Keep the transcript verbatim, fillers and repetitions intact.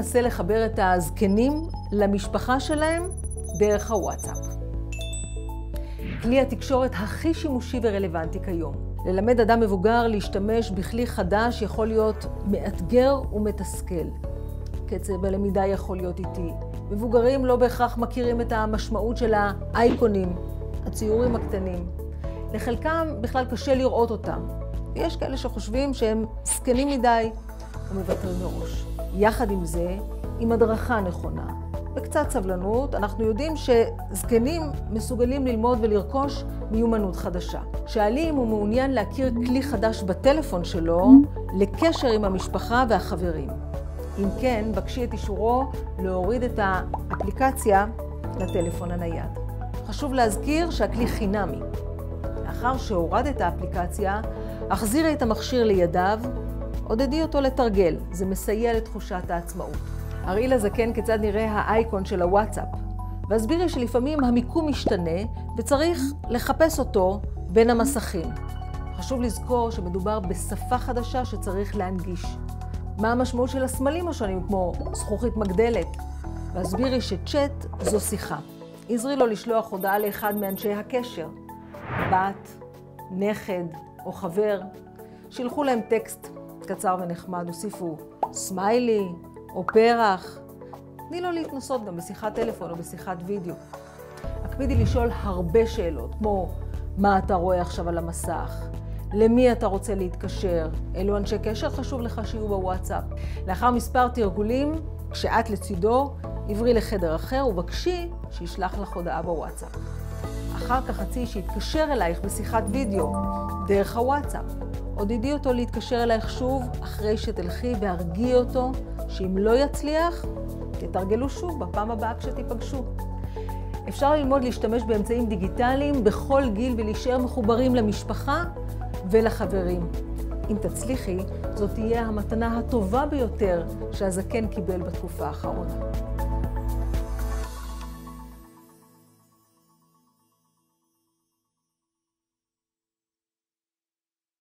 ננסה לחבר את הזקנים למשפחה שלהם דרך הוואטסאפ. כלי התקשורת הכי שימושי ורלוונטי כיום. ללמד אדם מבוגר להשתמש בכלי חדש יכול להיות מאתגר ומתסכל. קצב הלמידה יכול להיות איטי. מבוגרים לא בהכרח מכירים את המשמעות של האייקונים, הציורים הקטנים. לחלקם בכלל קשה לראות אותם. ויש כאלה שחושבים שהם זקנים מדי ומוותרים מראש. יחד עם זה, עם הדרכה נכונה וקצת סבלנות, אנחנו יודעים שזקנים מסוגלים ללמוד ולרכוש מיומנות חדשה. שאלי אם הוא מעוניין להכיר כלי חדש בטלפון שלו לקשר עם המשפחה והחברים. אם כן, בקשי את אישורו להוריד את האפליקציה לטלפון הנייד. חשוב להזכיר שהכלי חינמי. לאחר שהורד את האפליקציה, החזירי את המכשיר לידיו, עודדי אותו לתרגל. זה מסייע לתחושת העצמאות. הראי לזקן כיצד נראה האייקון של הוואטסאפ, והסבירי שלפעמים המיקום משתנה וצריך לחפש אותו בין המסכים. חשוב לזכור שמדובר בשפה חדשה שצריך להנגיש. מה המשמעות של הסמלים השונים כמו זכוכית מגדלת? והסבירי שצ'אט זו שיחה. עזרי לו לשלוח הודעה לאחד מאנשי הקשר, בת, נכד או חבר. שילחו להם טקסט קצר ונחמד, הוסיפו סמיילי או פרח. תני לו להתנסות גם בשיחת טלפון או בשיחת וידאו. הקפידי לשאול הרבה שאלות, כמו מה אתה רואה עכשיו על המסך? למי אתה רוצה להתקשר? אילו אנשי קשר חשוב לך שיהיו בוואטסאפ? לאחר מספר תרגולים, כשאת לצידו, עברי לחדר אחר ובקשי שישלח לך הודעה בוואטסאפ. אחר כך חצי שיתקשר אלייך בשיחת וידאו דרך הוואטסאפ. עודדי אותו להתקשר אלייך שוב אחרי שתלכי והרגיעי אותו שאם לא יצליח, תתרגלו שוב בפעם הבאה כשתיפגשו. אפשר ללמוד להשתמש באמצעים דיגיטליים בכל גיל ולהישאר מחוברים למשפחה ולחברים. אם תצליחי, זאת תהיה המתנה הטובה ביותר שהזקן קיבל בתקופה האחרונה.